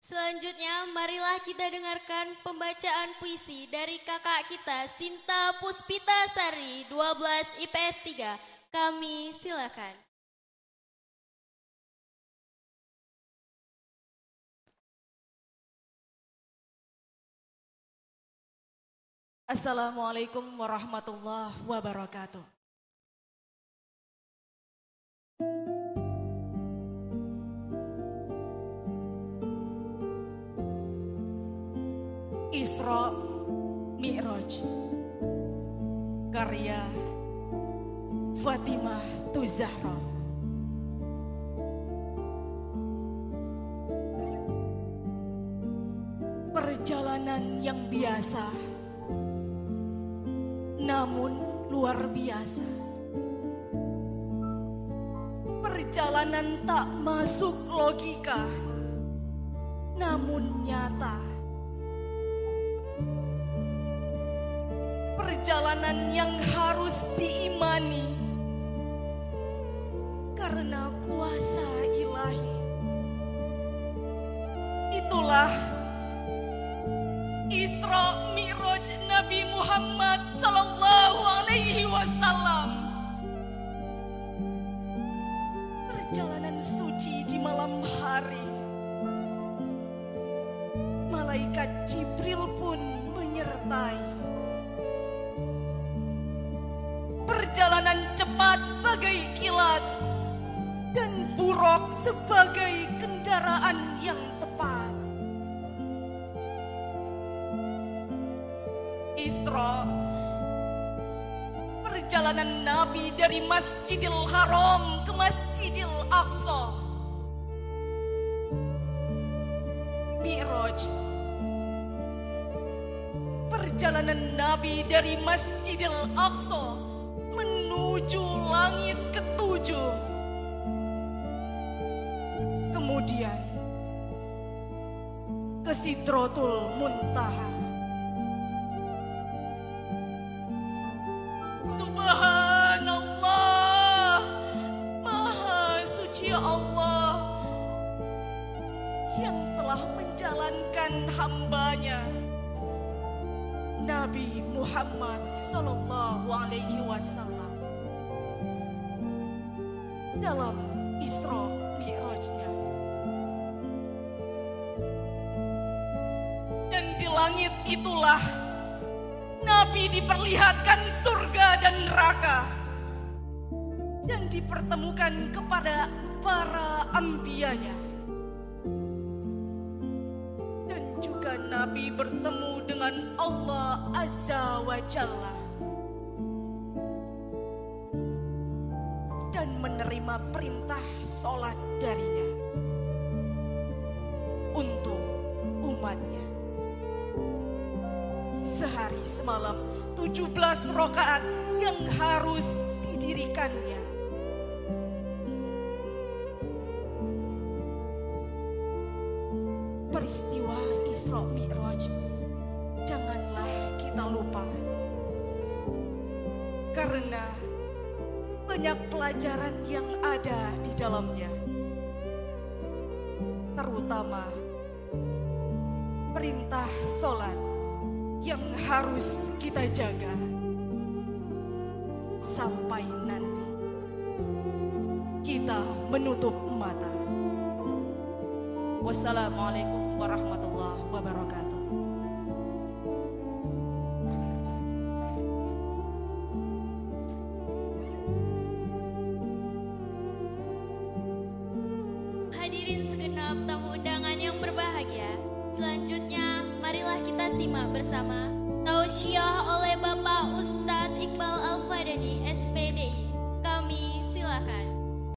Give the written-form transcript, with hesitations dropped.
Selanjutnya, marilah kita dengarkan pembacaan puisi dari kakak kita Sinta Puspita Sari, 12 IPS 3. Kami silakan. Assalamualaikum warahmatullahi wabarakatuh. Isra Mi'raj, karya Fatimah Tuzahra. Perjalanan yang biasa namun luar biasa. Perjalanan tak masuk logika namun nyata. Perjalanan yang harus diimani karena kuasa ilahi. Itulah Isra Mi'raj Nabi Muhammad sallallahu alaihi wasallam. Perjalanan suci di malam hari. Malaikat Jibril pun menyertai. Perjalanan cepat bagai kilat dan buruk sebagai kendaraan yang tepat. Isra, perjalanan Nabi dari Masjidil Haram ke Masjidil Aqsa. Mi'raj, perjalanan Nabi dari Masjidil Aqsa menuju langit ketujuh. Kemudian ke Sidratul Muntaha. Subhanallah, Maha Suci Allah yang telah menjalankan hambanya Nabi Muhammad sallallahu alaihi wasallam dalam Isra Mi'rajnya. Dan di langit itulah Nabi diperlihatkan surga dan neraka dan dipertemukan kepada para ambiyanya. Dan juga Nabi bertemu dengan Allah Azza wa Jalla dan menerima perintah sholat darinya untuk umatnya. Sehari semalam 17 rakaat yang harus didirikannya. Peristiwa Isra Mi'raj janganlah kita lupa, karena banyak pelajaran yang ada di dalamnya, terutama perintah sholat yang harus kita jaga sampai nanti kita menutup mata. Wassalamualaikum warahmatullahi wabarakatuh. Hadirin segenap tamu undangan yang berbahagia, selanjutnya marilah kita simak bersama